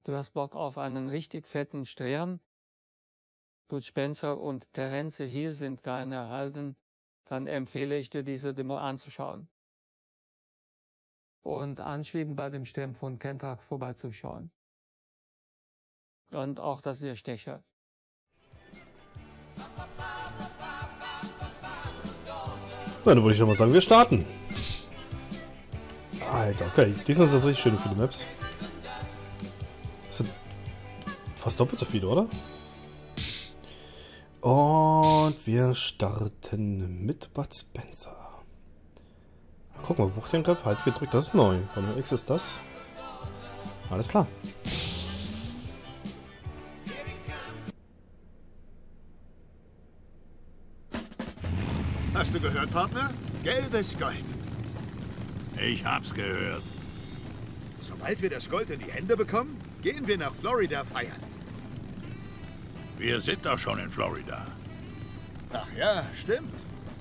du hast Bock auf einen richtig fetten Stern, Bud Spencer und Terence Hill sind darin erhalten, dann empfehle ich dir, diese Demo anzuschauen. Und anschließend bei dem Stern von Kentrax vorbeizuschauen. Und auch das Stecher. Na, dann würde ich doch mal sagen, wir starten. Alter, okay. Diesmal sind das richtig schöne viele Maps. Das sind fast doppelt so viele, oder? Und wir starten mit Bud Spencer. Guck mal, Wuchtangriff, halt gedrückt, das ist neu. Von X ist das. Alles klar. Hast du gehört, Partner? Gelbes Gold. Ich hab's gehört. Sobald wir das Gold in die Hände bekommen, gehen wir nach Florida feiern. Wir sind doch schon in Florida. Ach ja, stimmt.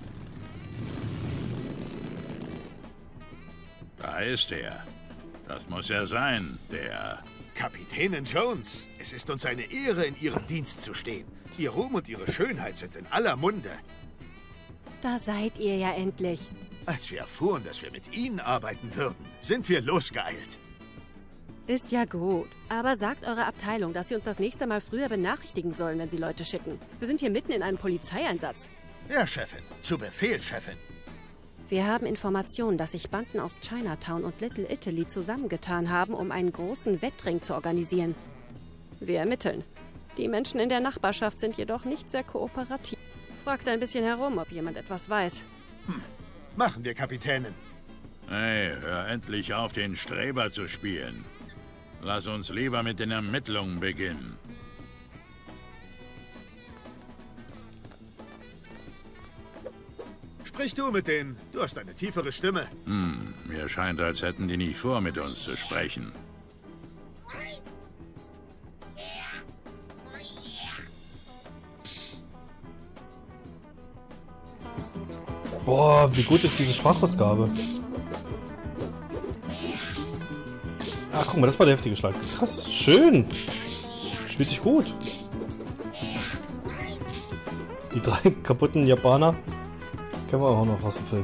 Da ist er. Das muss er sein, der... Kapitänin Jones, es ist uns eine Ehre, in Ihrem Dienst zu stehen. Ihr Ruhm und Ihre Schönheit sind in aller Munde. Da seid ihr ja endlich. Als wir erfuhren, dass wir mit Ihnen arbeiten würden, sind wir losgeeilt. Ist ja gut. Aber sagt eurer Abteilung, dass sie uns das nächste Mal früher benachrichtigen sollen, wenn sie Leute schicken. Wir sind hier mitten in einem Polizeieinsatz. Ja, Chefin. Zu Befehl, Chefin. Wir haben Informationen, dass sich Banden aus Chinatown und Little Italy zusammengetan haben, um einen großen Wettring zu organisieren. Wir ermitteln. Die Menschen in der Nachbarschaft sind jedoch nicht sehr kooperativ. Fragt ein bisschen herum, ob jemand etwas weiß. Machen wir, Kapitänin. Hey, hör endlich auf, den Streber zu spielen. Lass uns lieber mit den Ermittlungen beginnen. Sprich du mit denen. Du hast eine tiefere Stimme. Mir scheint, als hätten die nicht vor, mit uns zu sprechen. Boah, wie gut ist diese Sprachausgabe. Ah, guck mal, das war der heftige Schlag. Krass, schön. Spielt sich gut. Die 3 kaputten Japaner kennen wir auch noch aus dem Film.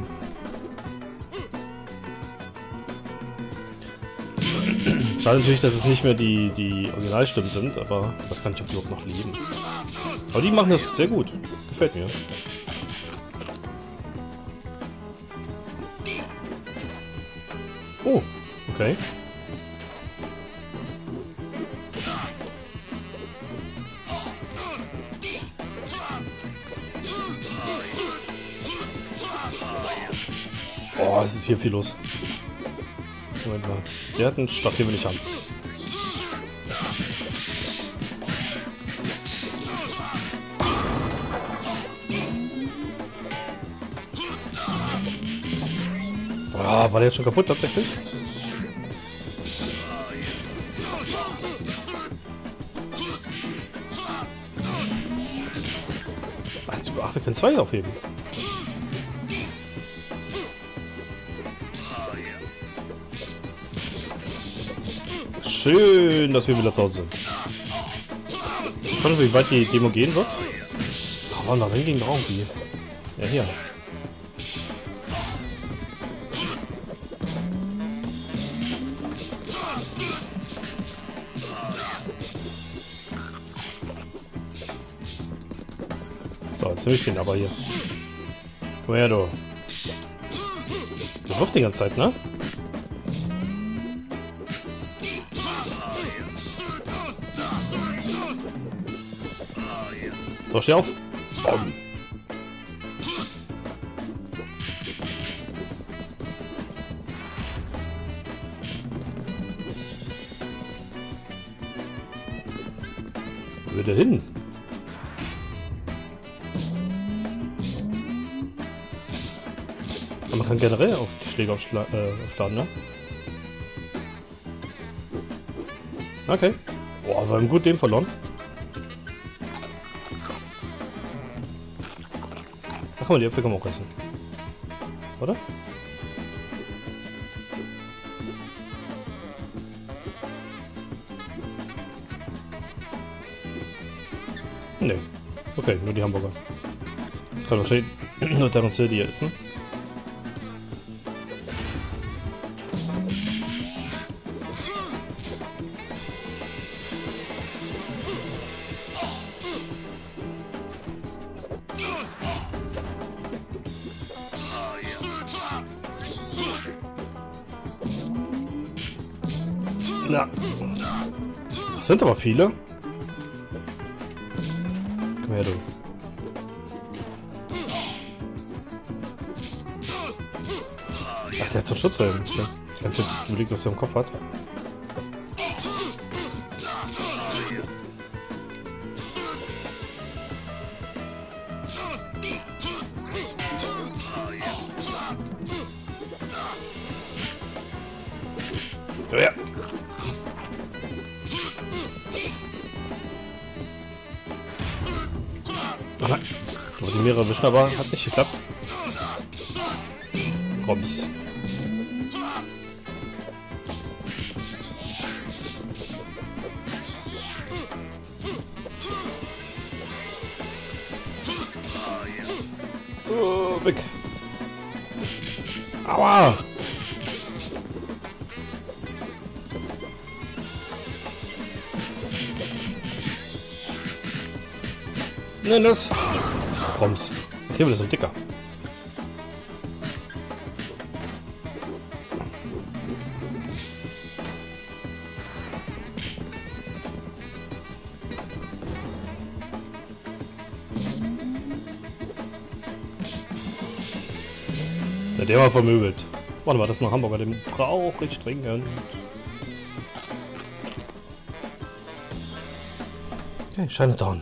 Schade natürlich, dass es nicht mehr die Originalstimmen sind, aber das kann ich auch überhaupt noch leben. Aber die machen das sehr gut. Gefällt mir. Oh, okay. Oh, es ist hier viel los. Moment mal. Der hat einen Stock, den will ich haben. Boah, war der jetzt schon kaputt tatsächlich? Ach, wir können 2 aufheben. Schön, dass wir wieder zu Hause sind. Ich weiß nicht, wie weit die Demo gehen wird. Aber nach Ring ging doch irgendwie. Ja, hier. So, jetzt nehme ich den aber hier. Komm her, du. Der wirft die ganze Zeit, ne? So, steh auf. Bom. Wo will der hin? Aber man kann generell auf die Schläge aufladen, ne? Okay. Boah, wir haben gut den verloren. Ach mal, die Äpfel kann man auch essen. Oder? Nee. Okay, nur die Hamburger. Kann wahrscheinlich nur Terence die essen. Na. Das sind aber viele. Komm her, du. Ach, der hat so Schutzhelm. Ich kann jetzt überlegen, was er im Kopf hat. Oh ja. Oh nein. Ich wollte mehrere erwischen, aber hat nicht geklappt. Roms. Oh, weg. Aua. Nein, das. Roms. Der Hebel ist ein dicker. Ja, der war vermöbelt. Warte mal, das ist noch Hamburger, den brauche ich dringend. Okay, Chinatown.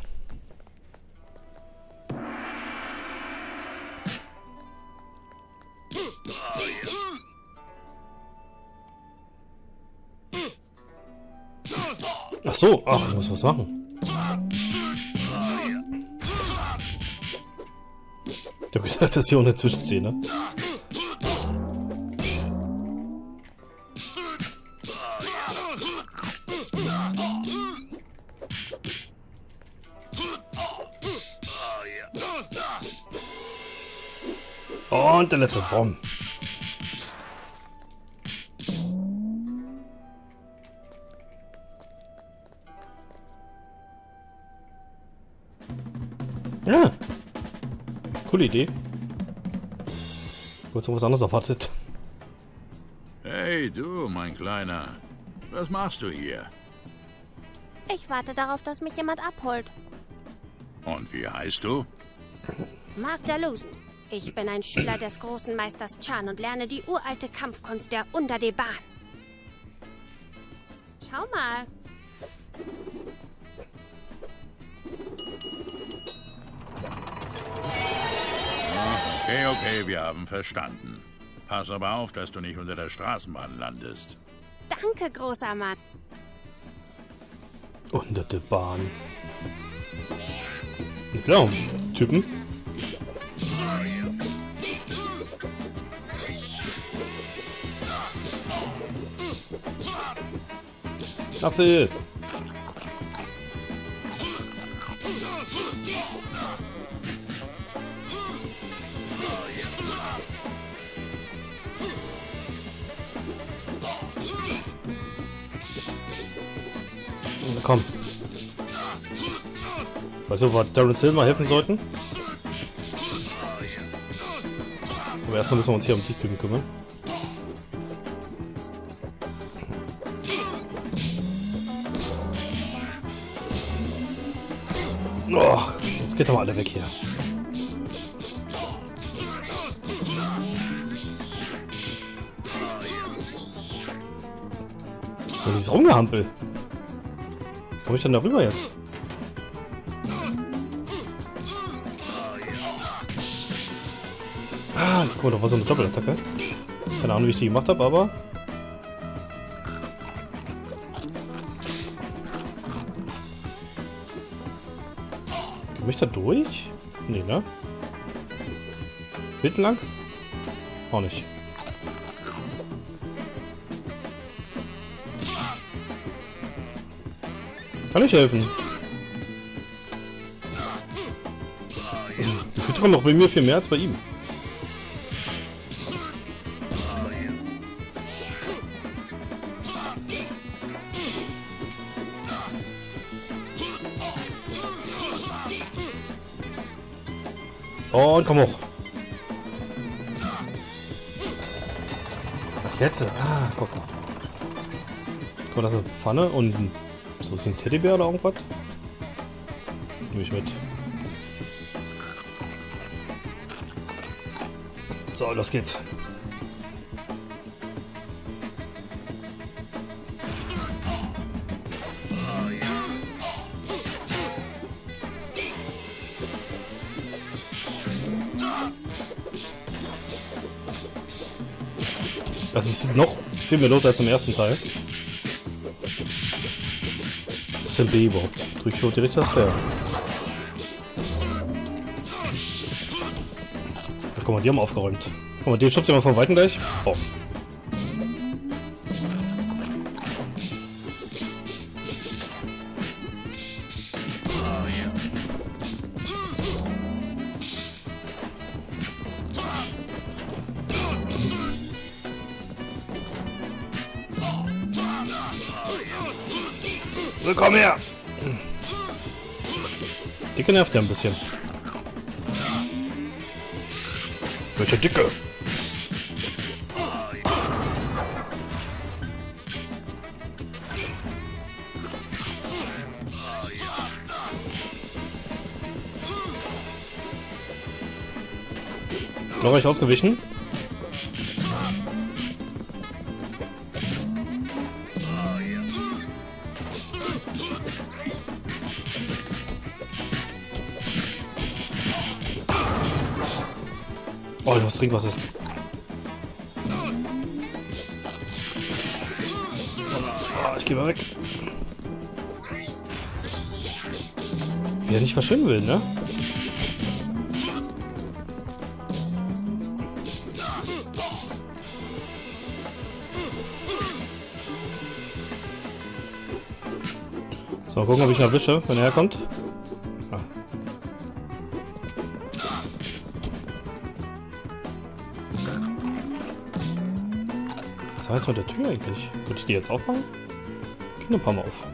Ach so, ach, ich muss was machen. Ich hab gedacht, das ist hier ohne Zwischenszene. Und der letzte Baum. Ja. Coole Idee. Kurz noch was anderes erwartet. Hey, du, mein Kleiner. Was machst du hier? Ich warte darauf, dass mich jemand abholt. Und wie heißt du? Magdalusen. Ich bin ein Schüler des großen Meisters Chan und lerne die uralte Kampfkunst der Underdeban. Schau mal. Okay, wir haben verstanden. Pass aber auf, dass du nicht unter der Straßenbahn landest. Danke, großer Mann. Unter der Bahn. Genau, Typen. Apfel. Komm. Weißt du, was Terence Hill mal helfen sollten? Aber erstmal müssen wir uns hier um die Typen kümmern. Oh, jetzt geht doch mal alle weg hier. Und dieses Rumgehampel. Wie komme ich denn da rüber jetzt? Ah, guck mal, da war so eine Doppelattacke. Keine Ahnung, wie ich die gemacht habe, aber... Komme ich da durch? Nee, ne? Mittellang? Auch nicht. Kann ich helfen? Punkte kommen auch bei mir viel mehr als bei ihm. Und komm hoch. Ach, jetzt. Ah, guck mal. Guck mal, das ist eine Pfanne und so ist ein Teddybär oder irgendwas. Nehme ich mit. So, los geht's. Das ist noch viel mehr los als im ersten Teil. Was ist denn B überhaupt? Drück ich direkt das her. Ja, guck mal, die haben aufgeräumt. Guck mal, den schubst du mal von Weitem gleich. Oh. So, komm her! Dicke nervt ja ein bisschen. Welche Dicke? Glorreich ausgewichen. Oh, ich muss trinken, was ist. Oh, ich gehe mal weg. Wie er nicht verschwinden will, ne? So, mal gucken, ob ich ihn erwische, wenn er herkommt. Ah. Was war jetzt mit der Tür eigentlich? Könnte ich die jetzt aufmachen? Geht nur ein paar Mal auf.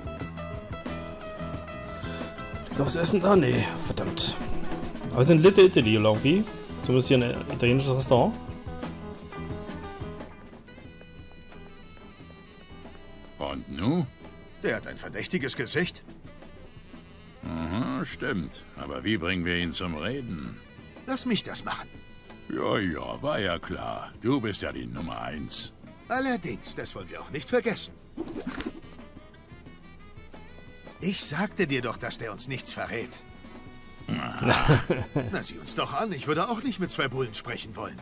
Liegt noch was essen da? Nee, verdammt. Aber wir sind in Little Italy irgendwie. Zumindest hier ein italienisches Restaurant. Und nu? Der hat ein verdächtiges Gesicht. Aha, stimmt. Aber wie bringen wir ihn zum Reden? Lass mich das machen. Ja, ja, war ja klar. Du bist ja die Nummer 1. Allerdings, das wollen wir auch nicht vergessen. Ich sagte dir doch, dass der uns nichts verrät. Na, sieh uns doch an. Ich würde auch nicht mit 2 Bullen sprechen wollen.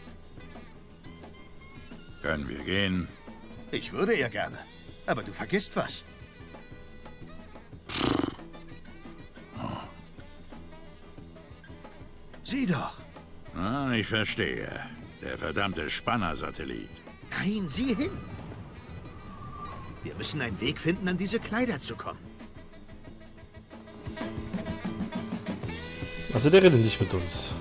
Können wir gehen? Ich würde ja gerne. Aber du vergisst was. Sieh doch. Ah, ich verstehe. Der verdammte Spanner-Satellit. Nein, sieh hin. Wir müssen einen Weg finden, an diese Kleider zu kommen. Also der redet nicht mit uns.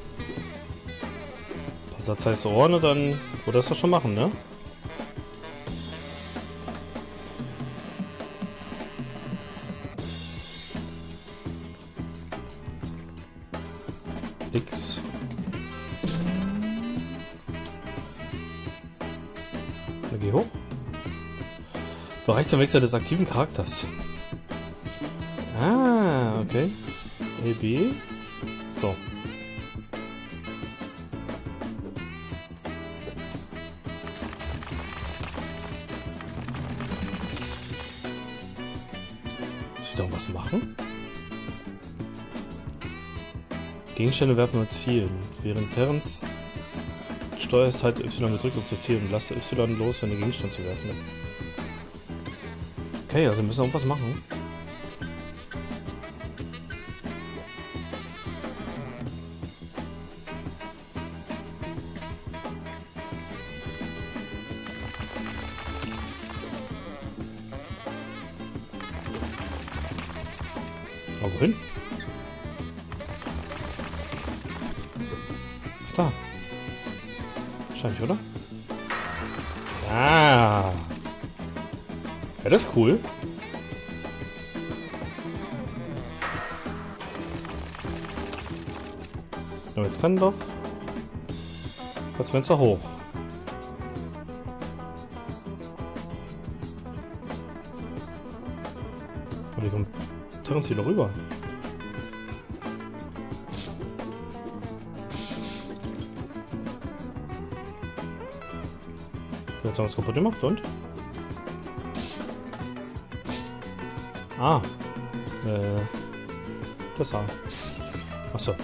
Was das heißt Ohren, dann würde das doch schon machen, ne? X. Dann geh hoch. Bereich zum Wechsel des aktiven Charakters. Ah, okay. A, B. So. Muss ich da was machen? Gegenstände werfen und zielen. Während Terrence steuerst halt Y gedrückt, um zu zielen. Lasse Y los, wenn der Gegenstand zu werfen ist. Okay, also wir müssen irgendwas machen. Aber wohin? Da. Wahrscheinlich, oder? Ah. Ja, das ist cool. Aber jetzt kann doch das Fenster hoch. Und hier kommt Terrence wieder rüber. Jetzt haben wir es kaputt gemacht und? Ah. Das war. Achso.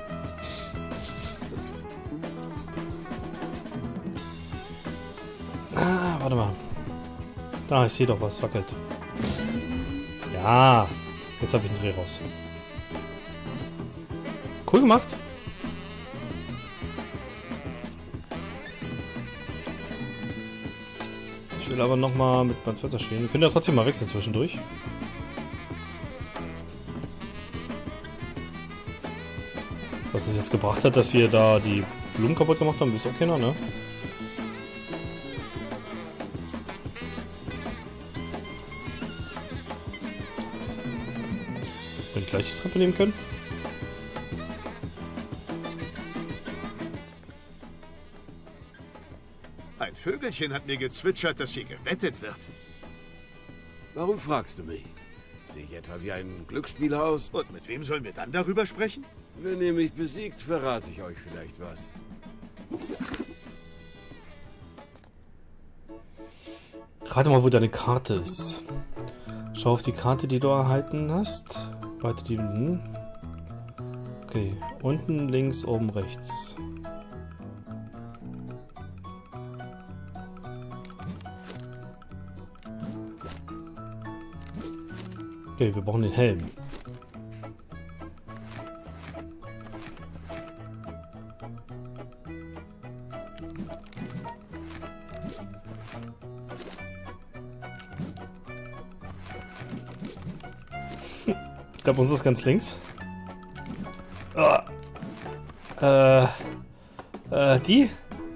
Ah, warte mal. Da, ich sehe doch was, wackelt. Ja. Jetzt habe ich einen Dreh raus. Cool gemacht. Ich will aber nochmal mit meinem Twitter spielen. Wir können ja trotzdem mal wechseln zwischendurch. Was es jetzt gebracht hat, dass wir da die Blumen kaputt gemacht haben, ist auch keiner, ne? Wenn ich gleich die Treppe nehmen können. Ein Vögelchen hat mir gezwitschert, dass hier gewettet wird. Warum fragst du mich? Sehe ich etwa wie ein Glücksspieler aus? Und mit wem sollen wir dann darüber sprechen? Wenn ihr mich besiegt, verrate ich euch vielleicht was. Rate mal, wo deine Karte ist. Schau auf die Karte, die du erhalten hast. Weiter die... Okay, unten, links, oben, rechts. Okay, wir brauchen den Helm. Ich glaube, uns ist ganz links. Die?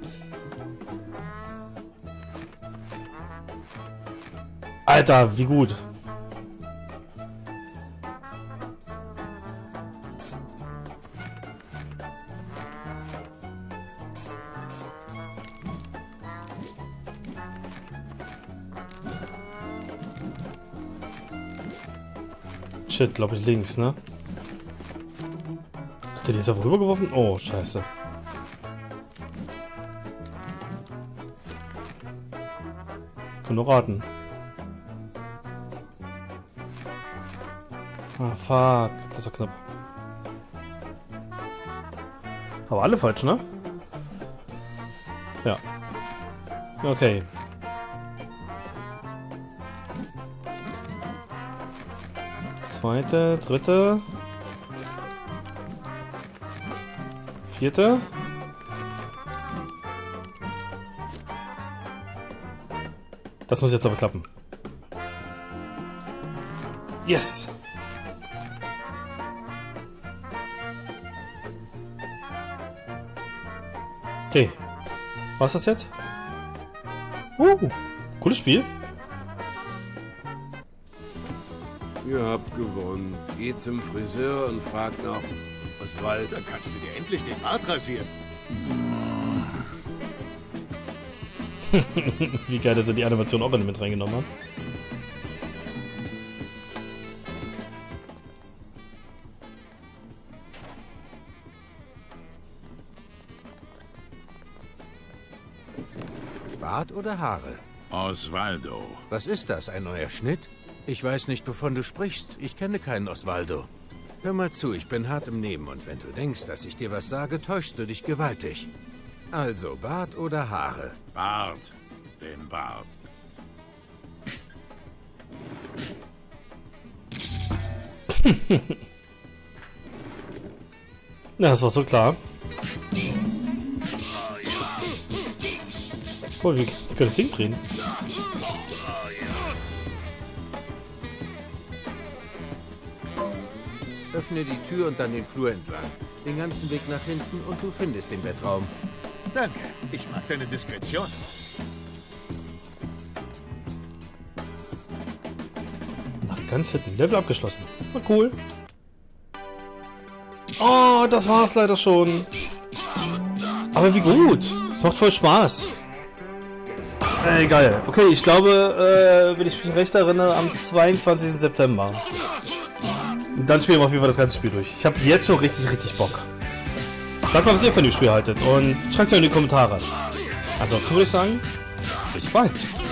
Alter, wie gut. Shit, glaube ich links, ne? Hat der die jetzt einfach rübergeworfen? Oh, scheiße. Kann nur raten. Ah, fuck. Das war knapp. Aber alle falsch, ne? Ja. Okay. Zweite, dritte. Vierte. Das muss jetzt aber klappen. Yes! Okay. Was ist das jetzt? Cooles Spiel. Ihr habt gewonnen. Geht zum Friseur und fragt nach Oswald. Dann kannst du dir endlich den Bart rasieren. Wie geil, dass er die Animation auch mit reingenommen hat. Bart oder Haare? Osvaldo. Was ist das, ein neuer Schnitt? Ich weiß nicht, wovon du sprichst. Ich kenne keinen Osvaldo. Hör mal zu, ich bin hart im Nehmen und wenn du denkst, dass ich dir was sage, täuschst du dich gewaltig. Also, Bart oder Haare? Bart. Den Bart. Ja, das war so klar. Oh, wir können das Ding drehen. Öffne die Tür und dann den Flur entlang. Den ganzen Weg nach hinten und du findest den Bettraum. Danke, ich mag deine Diskretion. Ach, ganz hinten. Level abgeschlossen. Na cool. Oh, das war's leider schon. Aber wie gut. Es macht voll Spaß. Geil. Okay, ich glaube, wenn ich mich recht erinnere, am 22. September. Und dann spielen wir auf jeden Fall das ganze Spiel durch. Ich habe jetzt schon richtig Bock. Sagt mal, was ihr von dem Spiel haltet und schreibt es mir in die Kommentare. Ansonsten würde ich sagen, bis bald.